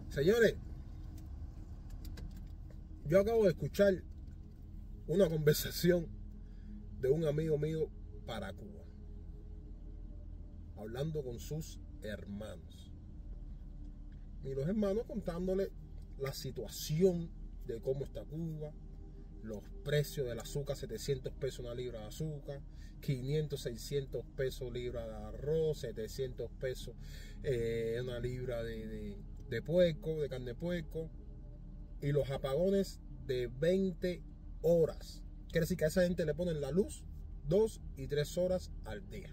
Señores, yo acabo de escuchar una conversación de un amigo mío para Cuba, hablando con sus hermanos. Y los hermanos contándole la situación de cómo está Cuba, los precios del azúcar, 700 pesos una libra de azúcar, 500, 600 pesos libra de arroz, 700 pesos una libra de puerco, de carne de puerco, y los apagones de 20 horas. Quiere decir que a esa gente le ponen la luz 2 y 3 horas al día.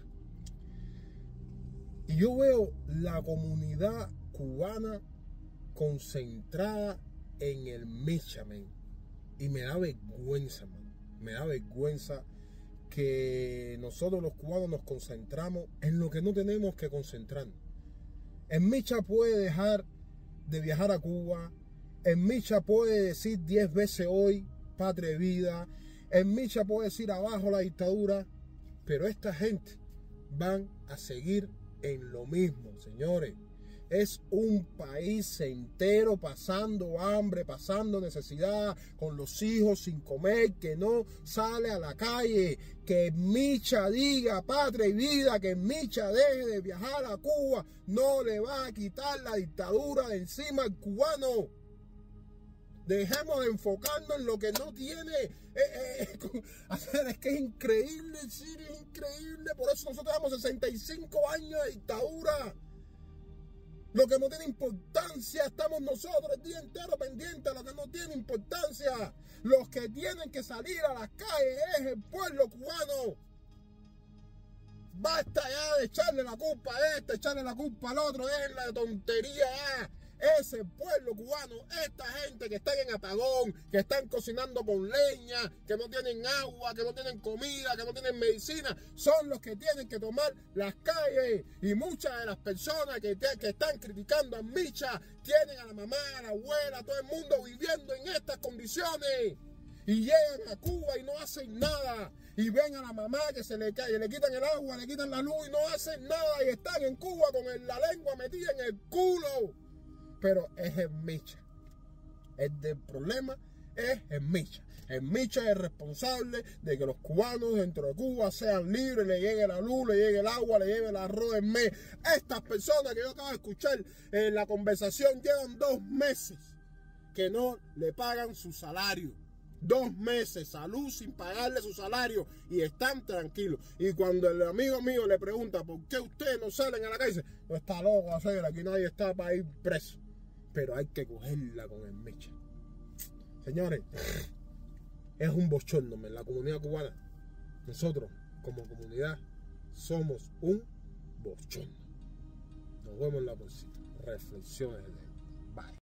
Y yo veo la comunidad cubana concentrada en el Micha, man. Y me da vergüenza, man. Me da vergüenza que nosotros los cubanos nos concentramos en lo que no tenemos que concentrarnos. El Micha puede dejar de viajar a Cuba. El Micha puede decir 10 veces hoy, patria y vida. El Micha puede decir abajo la dictadura. Pero esta gente van a seguir en lo mismo, señores. Es un país entero pasando hambre, pasando necesidad, con los hijos sin comer, que no sale a la calle. Que Micha diga patria y vida, que Micha deje de viajar a Cuba, no le va a quitar la dictadura de encima al cubano. Dejemos de enfocarnos en lo que no tiene. Es que es increíble, sí, es increíble. Por eso nosotros tenemos 65 años de dictadura. Lo que no tiene importancia, estamos nosotros el día entero pendientes de lo que no tiene importancia. Los que tienen que salir a las calles es el pueblo cubano. Basta ya de echarle la culpa a este, echarle la culpa al otro, es la tontería ya. Es el pueblo cubano, esta gente que está en apagón, que están cocinando con leña, que no tienen agua, que no tienen comida, que no tienen medicina, son los que tienen que tomar las calles. Y muchas de las personas que están criticando a Micha tienen a la mamá, a la abuela, a todo el mundo viviendo en estas condiciones. Y llegan a Cuba y no hacen nada. Y ven a la mamá que se le cae, le quitan el agua, le quitan la luz y no hacen nada. Y están en Cuba con la lengua metida en el culo. Pero es el Micha. El del problema es el Micha. El Micha es el responsable de que los cubanos dentro de Cuba sean libres, le llegue la luz, le llegue el agua, le llegue el arroz del mes. Estas personas que yo acabo de escuchar en la conversación llevan 2 meses que no le pagan su salario. 2 meses, salud sin pagarle su salario y están tranquilos. Y cuando el amigo mío le pregunta por qué ustedes no salen a la calle, dice, no está loco, hacer, aquí nadie está para ir preso. Pero hay que cogerla con el Micha. Señores, es un bochorno en la comunidad cubana. Nosotros, como comunidad, somos un bochorno. Nos vemos en la próxima. Reflexiones de Bye.